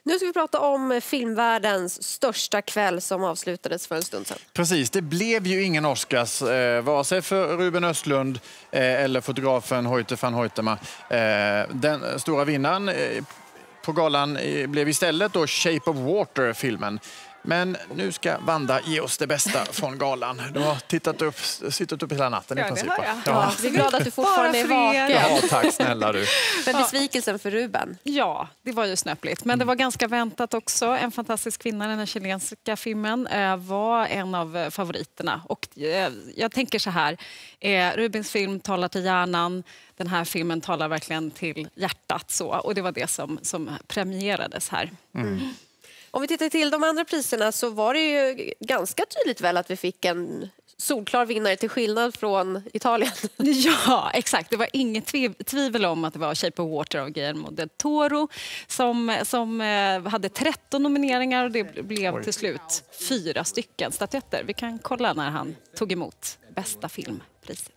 Nu ska vi prata om filmvärldens största kväll som avslutades för en stund sedan. Precis, det blev ju ingen Oscars, vare sig för Ruben Östlund eller fotografen Hoyte van Hoytema. Den stora vinnaren på galan blev istället då Shape of Water-filmen. Men nu ska Wanda ge oss det bästa från galan. Du har suttit upp hela natten i princip. Ja, vi är glada att du fortfarande är vaken. Ja, tack snälla du. För besvikelsen för Ruben. Ja, det var ju snöpligt. Men det var ganska väntat också. En fantastisk kvinna, den här chilenska filmen, var en av favoriterna. Och jag tänker så här, Rubens film talar till hjärnan. Den här filmen talar verkligen till hjärtat. Så. Och det var det som premierades här. Om vi tittar till de andra priserna så var det ju ganska tydligt väl att vi fick en solklar vinnare till skillnad från Italien. Ja, exakt. Det var inget tvivel om att det var Shape of Water av Guillermo del Toro som hade 13 nomineringar och det blev till slut 4 stycken statyetter. Vi kan kolla när han tog emot bästa filmpriset.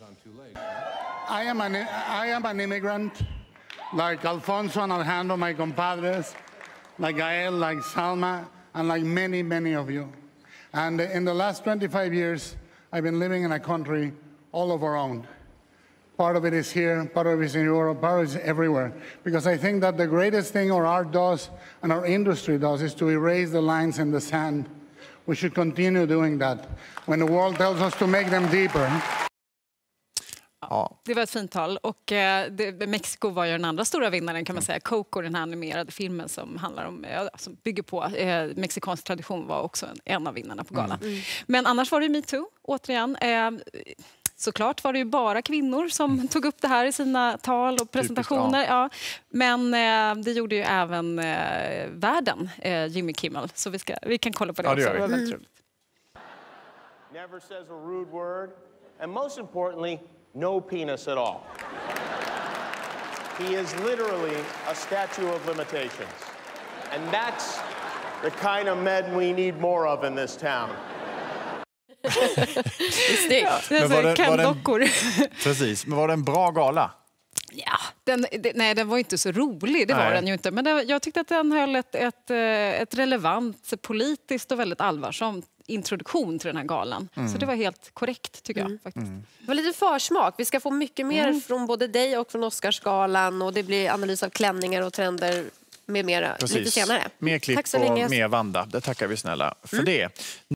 I am an immigrant, like Alfonso and Alejandro, my compadres, like Gael, like Salma, and like many, many of you. And in the last 25 years, I've been living in a country all of our own. Part of it is here, part of it is in Europe, part of it is everywhere. Because I think that the greatest thing our art does and our industry does is to erase the lines in the sand. We should continue doing that when the world tells us to make them deeper. Ja. Det var ett fint tal och Mexiko var ju den andra stora vinnaren kan man säga. Coco, den här animerade filmen som handlar om, som bygger på mexikansk tradition, var också en av vinnarna på galan. Men annars var det Me Too, återigen. Såklart var det ju bara kvinnor som tog upp det här i sina tal och presentationer. Typiskt, ja. Men det gjorde ju även världen, Jimmy Kimmel. Så vi kan kolla på det också. Det var väldigt roligt. Never says a rude word, and most importantly, no penis at all. He is literally a statue of limitations. And that's the kind of men we need more of in this town. Precis, men var det en bra gala? Ja, den var inte så rolig, det var den ju inte. Men jag tyckte att den höll ett relevant, politiskt och väldigt allvarsamt introduktion till den här galan. Så det var helt korrekt tycker jag faktiskt. Det var lite försmak. Vi ska få mycket mer från både dig och från Oscarsgalan och det blir analys av klänningar och trender med mera lite senare. Mer klipp och mer Wanda. Det tackar vi snälla för det.